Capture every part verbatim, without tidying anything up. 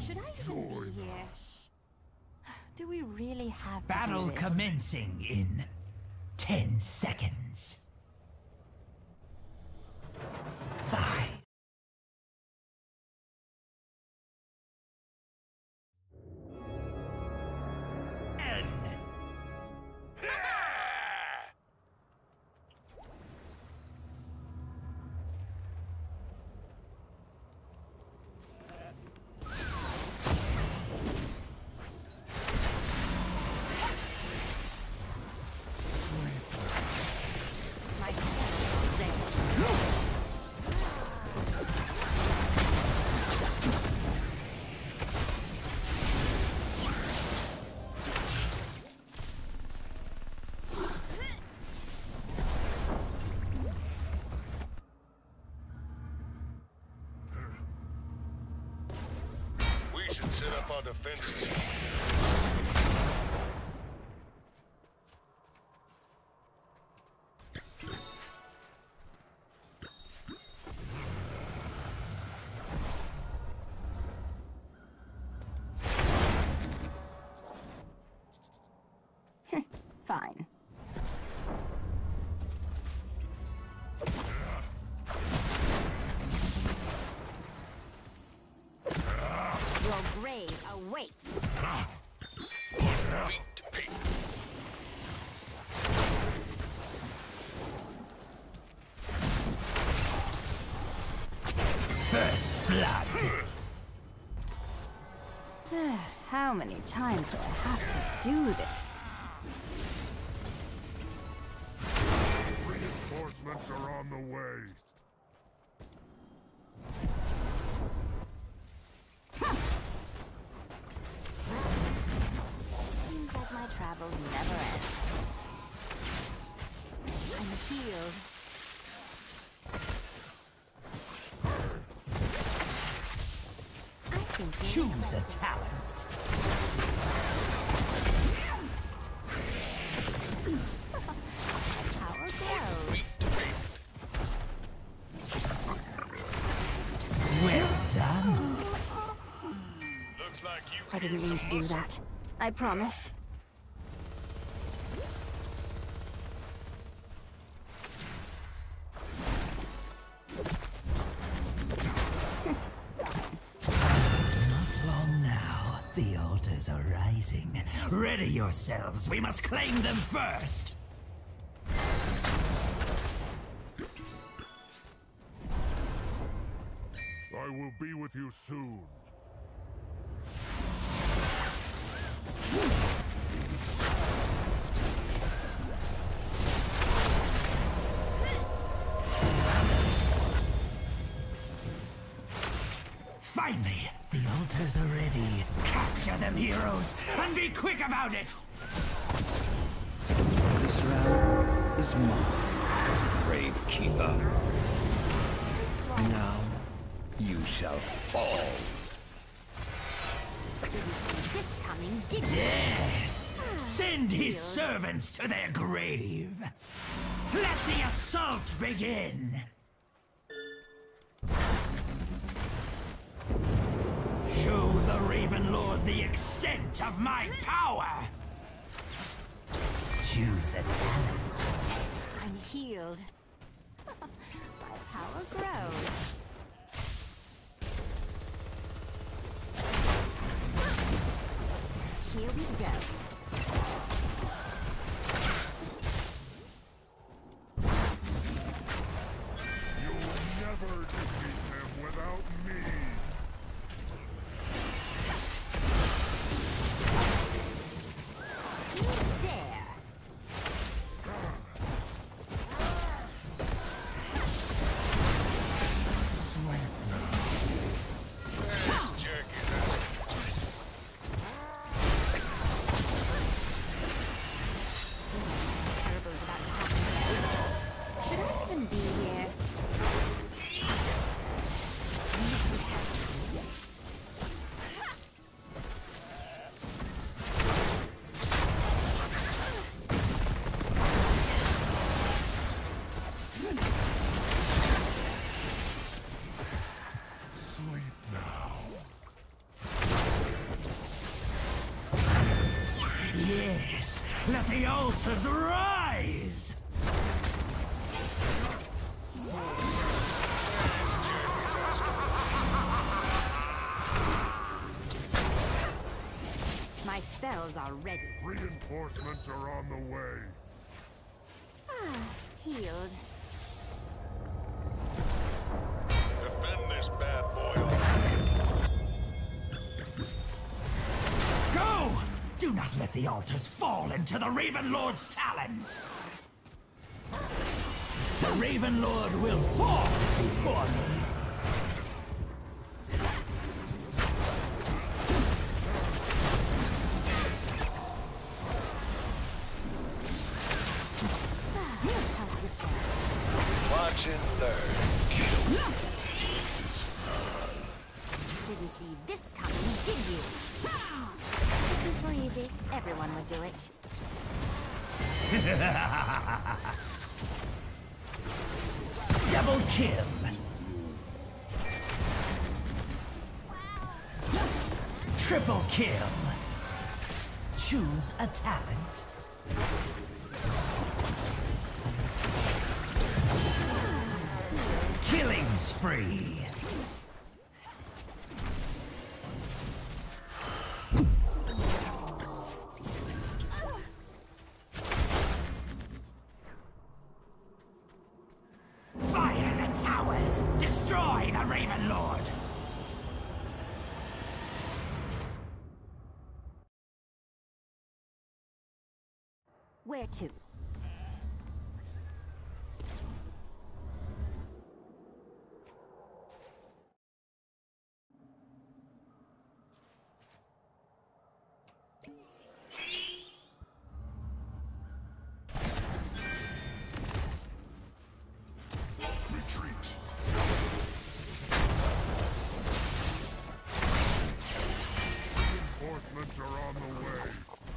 Should I Join be here? us. Do we really have to Battle do this? commencing in ten seconds. Five. Ten. My spell is ready. We should set up our defenses. Fine. Your grave awaits. Beat to beat. First blood. How many times do I have to do this? Reinforcements are on the way. Seems like my travels never end. I'm healed. I think you're Choose a talent. power grows. Beat to beat. Well done. Looks like you I didn't mean to do that. I promise. Not long now. The altars are rising. Ready yourselves. We must claim them first. I will be with you soon. Finally, the altars are ready. Capture them, heroes, and be quick about it! This realm is mine, Grave Keeper. Now you shall fall. Didn't see this coming, did you? Yes! Send his servants to their grave! Let the assault begin! Show the Raven Lord the extent of my power! Choose a talent. I'm healed. My power grows. Here we go. You'll never defeat them without me. You dare. altars rise! My spells are ready. Reinforcements are on the way. Ah, healed. Defend this bad boy all Go! Do not let the altars fall into the Raven Lord's talons! The Raven Lord will fall before me! Watch and learn. Didn't see this coming, did you? If this were easy, everyone would do it. Double kill! Triple kill! Choose a talent. Killing spree! Fire the towers! Destroy the Raven Lord! Where to? Retreat. Reinforcements are on the way.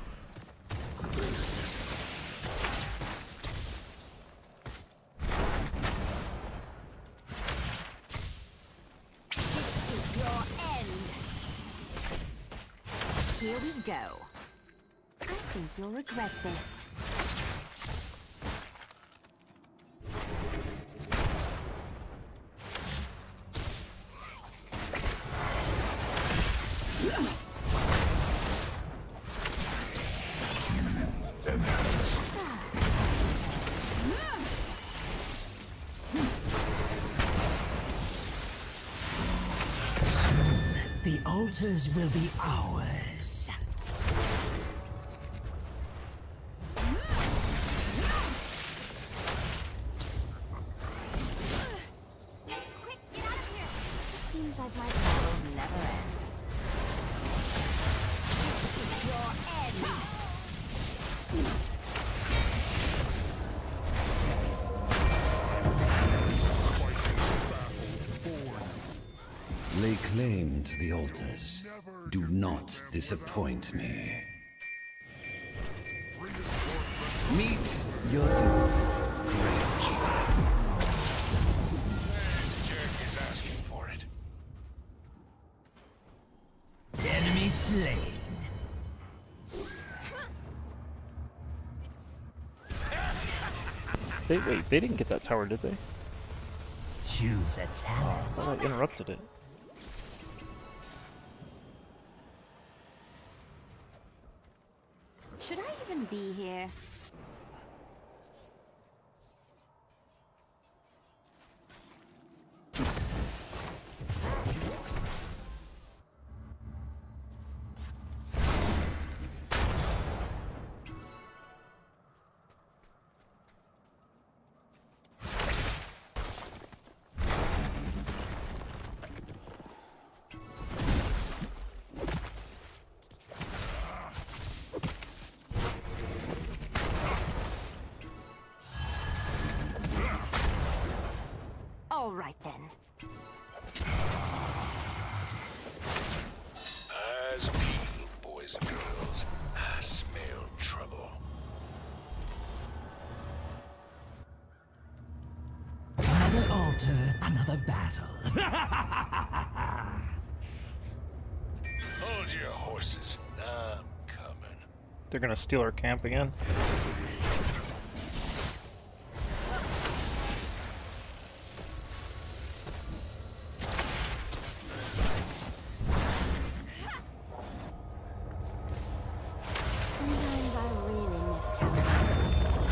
This is your end. Here we go. I think you'll regret this. The altars will be ours. Quick, get out of here! It seems like my battles never end. This is your end. Lay claim to the altars. Do not disappoint me. Meet your doom, Gravekeeper. Jerk is asking for it. Enemy slain. They, wait, they didn't get that tower, did they? Choose a talent. I thought I interrupted it. Should I even be here? All right then. Eyes peeled, boys and girls. I smell trouble. Another altar, another battle. Hold your horses. I'm coming. They're gonna steal our camp again. Sometimes I really miss Captain.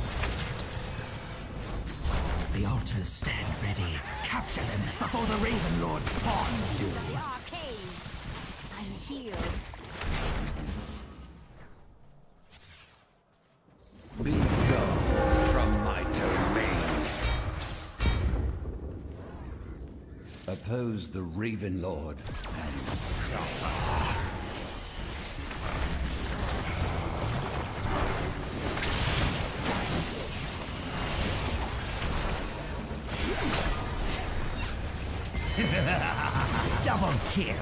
The altars stand ready. Capture them before the Raven Lord's pawns do. The arcade. I'm healed. Be gone from my domain. Oppose the Raven Lord and suffer. Double kill.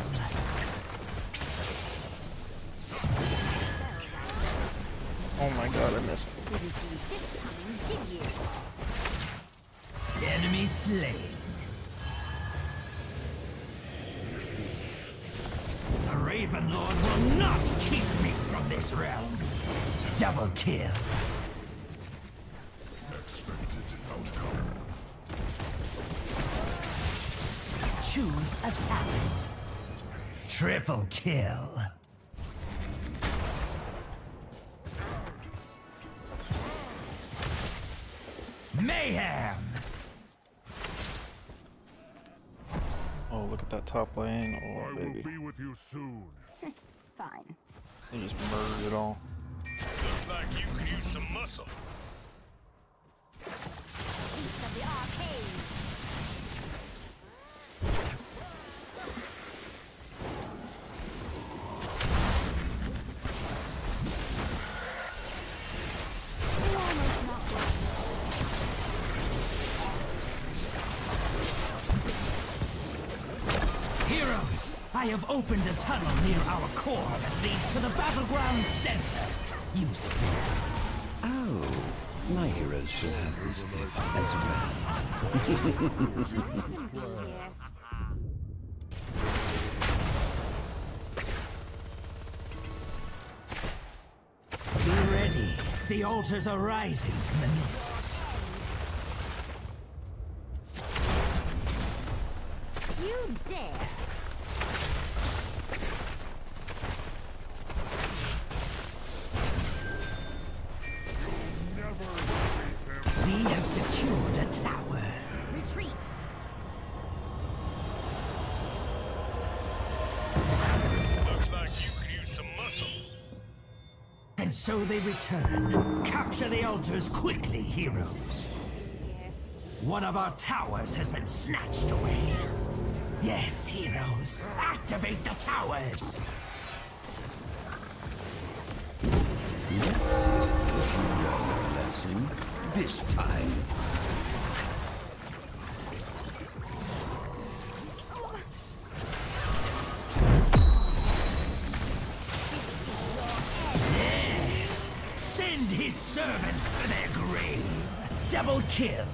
Oh my god, I missed. Didn't see this coming, did you? Enemy slain. The Raven Lord will not keep me from this realm. Double kill. Expected outcome. Choose a talent. Triple kill. Mayhem! Oh, look at that top lane. I Oh, will baby. be with you soon. Fine. They just murdered it all. Looks like you could use some muscle. Beast of the arcade. You almost knocked me. Heroes, I have opened a tunnel near our core that leads to the battleground center. Use it. Oh, my heroes should have this gift as well. Here. Be ready. The altars are rising from the mists. You dare. Never defeat them. We have secured a tower. Retreat. Looks like you could use some muscle. And so they return. Capture the altars quickly, heroes. One of our towers has been snatched away. Yes, heroes. Activate the towers. Let's see if you learn a lesson this time. Yes. Send his servants to their grave. Double kill.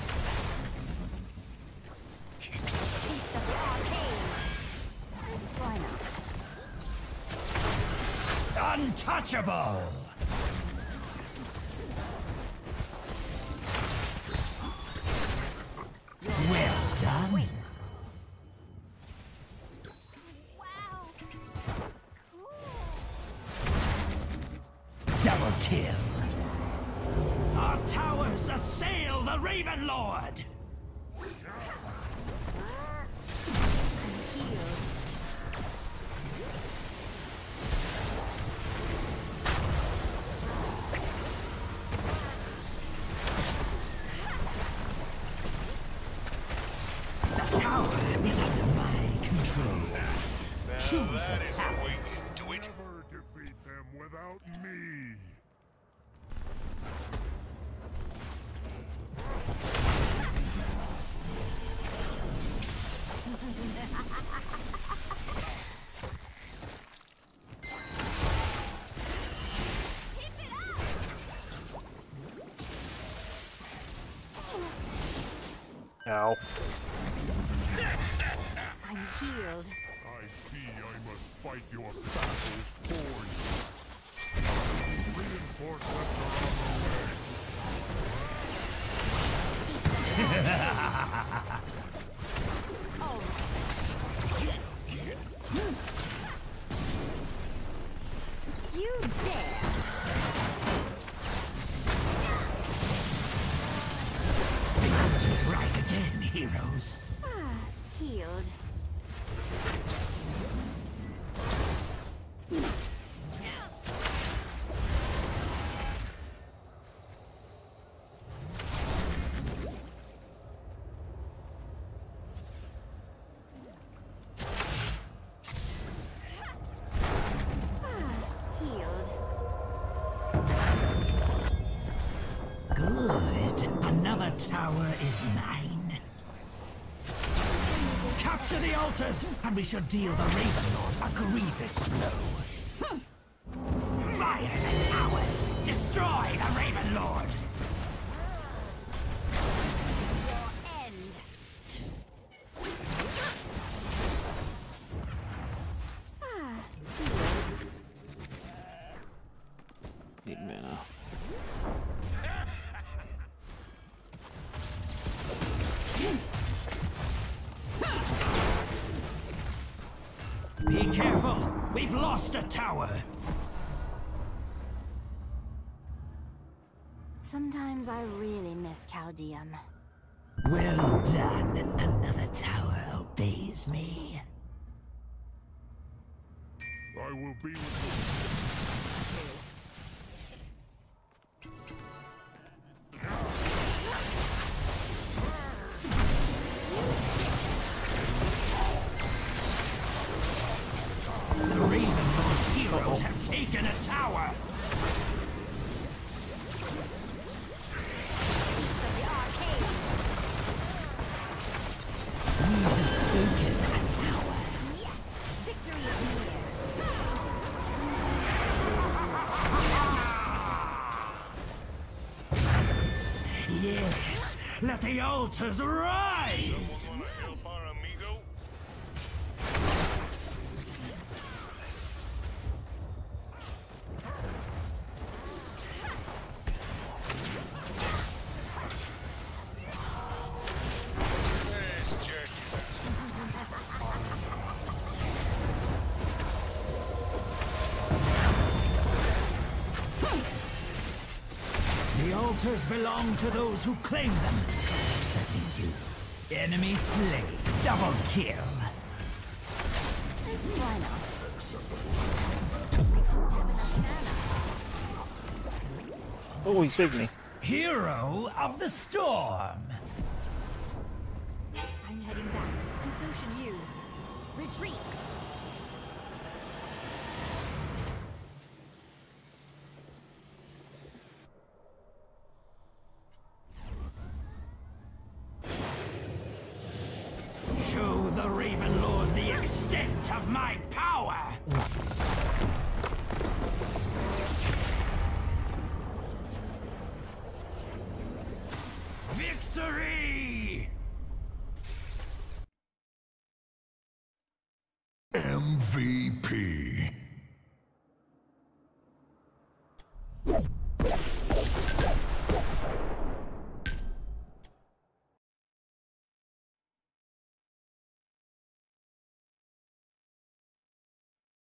Beast of the arcade. Why not? Untouchable. Well done. Wow. Cool. Double kill. Our towers assail the Raven Lord. Healed. The tower is under my control. Choose a That is talent. way to do it. Never defeat them without me. Ow. I'm healed. I see I must fight your battles for you. Reinforcements are on the way. Oh. You dare! The altar's right again, heroes. Ah, healed. Good. Another tower is mine. Capture the altars, and we shall deal the Raven Lord a grievous blow. Fire the towers! Destroy the Raven Lord! Your end. Ah, Need mana. Be careful! We've lost a tower! sometimes I really miss Caldeum. Well done. Another tower obeys me. I will be with The Raven Lord's heroes have taken a tower! We have taken a tower. Yes! Victory is near! Yes, let the altars rise! Wanna help our amigo? There's Jerky. The altars belong to those who claim them. That means you. Enemy slain. Double kill. Why not? Oh, he saved me. Hero of the storm. I'm heading back, and so should you. Retreat! Show the Raven Lord the extent of my power. Victory! M V P.